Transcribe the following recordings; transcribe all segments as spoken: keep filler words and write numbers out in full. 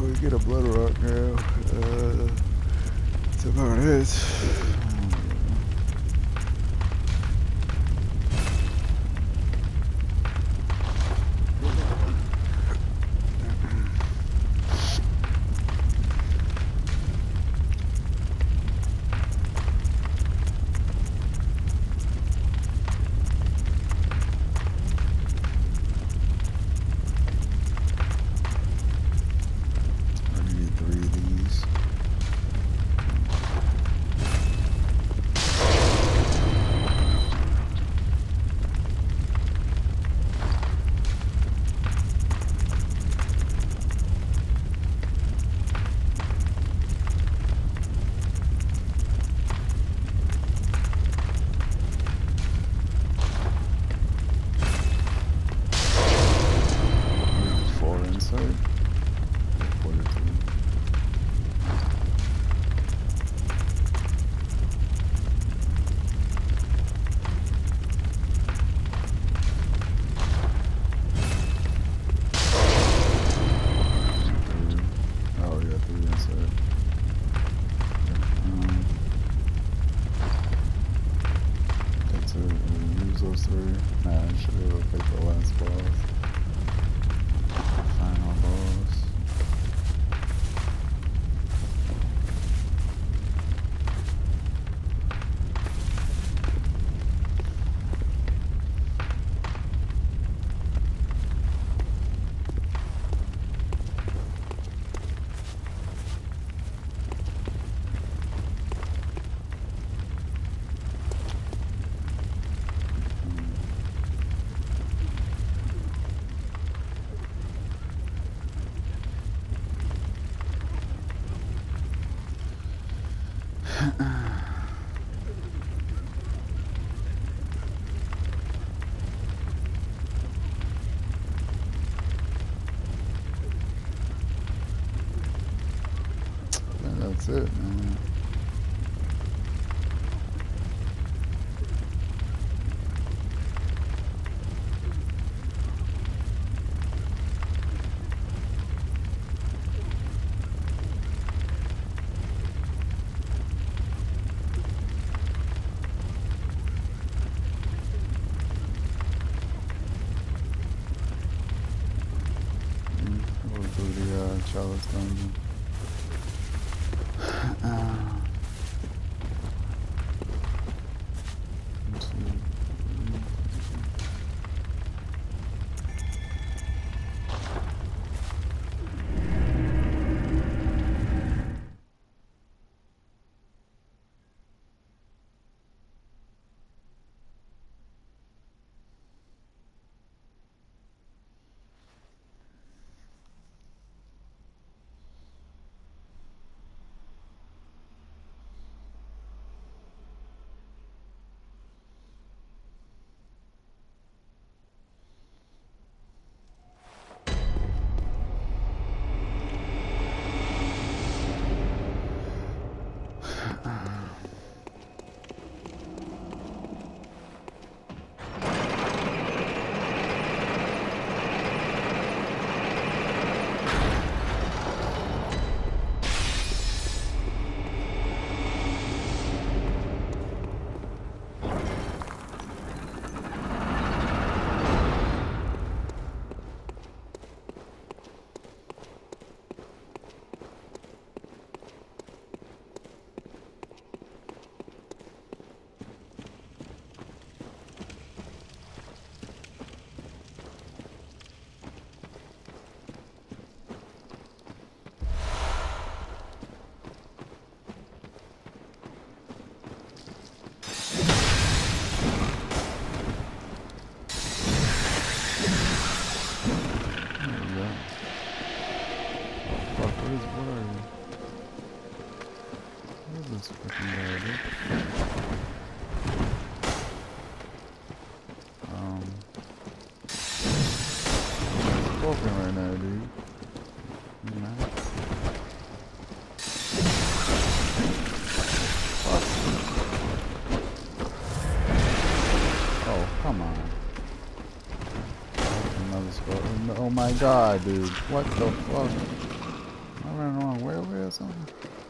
we get a blood rock now. Uh, that's about it. Those three. Nah, I should be able to pick the last boss. Final boss. That's it, man. Mm, we'll do the uh, Chalice Dungeon. Uh, let's see. Um, broken right now, dude. Nah. Oh, come on. Another spot. Oh my god, dude. What the fuck? running the wrong way over here or something?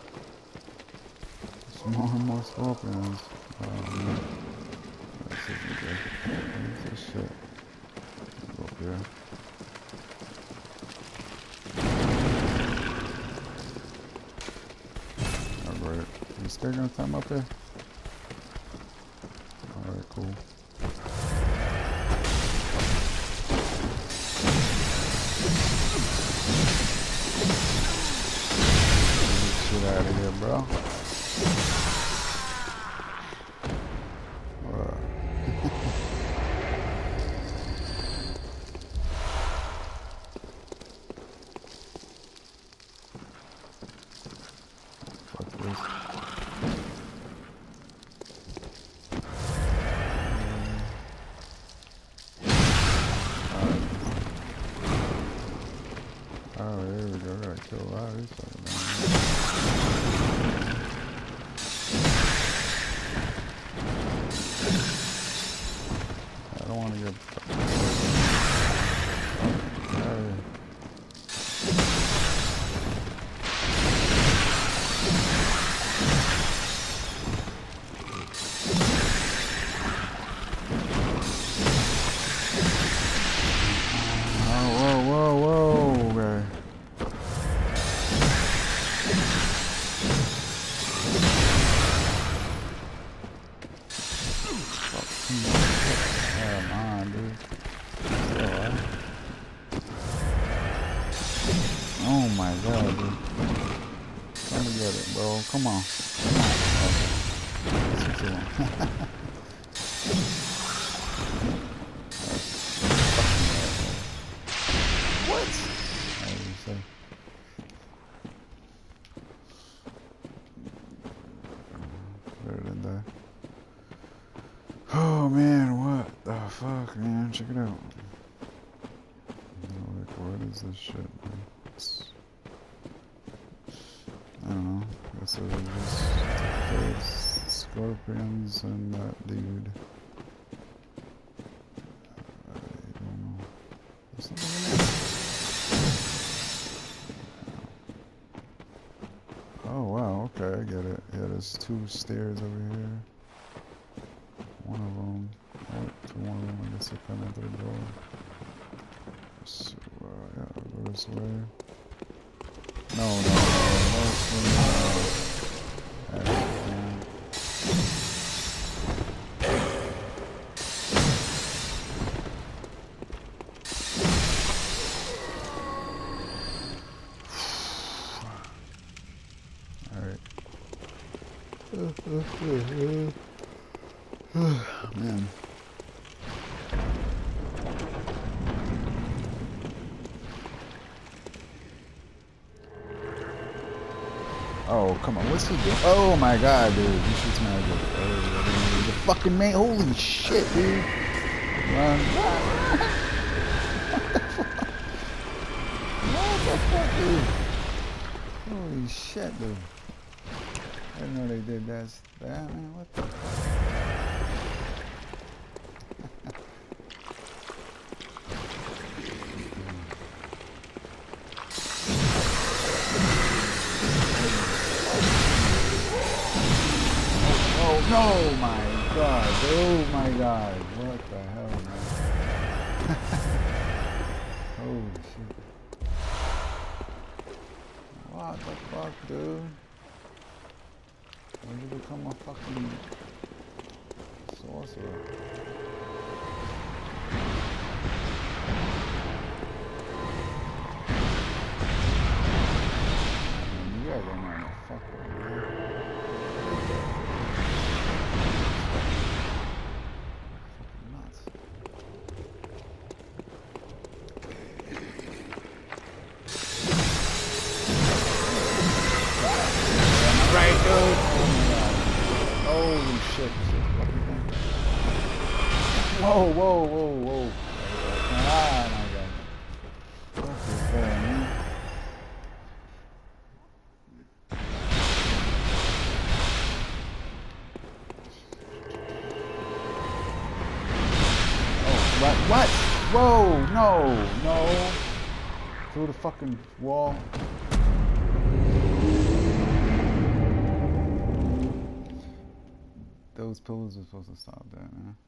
There's more and more scorpions. Oh man. Let's see if we can. What's this shit? Go up here. Alright. You still gonna climb up here? Alright, cool. Get out of here, bro. What? Fuck this. Oh, here we go. I gotta kill a lot of these fucking things. I don't want to get fucking hey. Oh, whoa, whoa, whoa, okay. Come on, dude. Alright. Oh my god, dude. Come and get it, bro. Come on. Come on. Okay. That's what you want. What? How do you say? Better than that. Oh man, what the fuck, man? Check it out. Like, what is this shit, man? It's, I don't know. I guess it was just those scorpions and that dude. I don't know. There's something in there. Oh wow, okay, I get it. Yeah, there's two stairs over here. One of them, oh, to one of them, I guess I come into the door. So, uh, yeah, I'll go this way. No, no, no, no, no, no. Alright. Man. Oh, come on. What's he doing? Oh my god, dude. He shoots me out of the fucking man. Holy shit, dude. Run. What the fuck, dude? Holy shit, dude. I didn't know they did that. That man, what the fuck? Oh no, my god. Oh my god. What the hell, man? Holy shit. What the fuck, dude? When did you become a fucking sorcerer? Man, you guys don't know how to fuck with me. Fucking nuts. Right, dude. Holy shit. Whoa, whoa, whoa, whoa. Ah, my god. What is that, man? Oh, what? What? Whoa, no, no. Through the fucking wall. those pillars are supposed to stop that, man.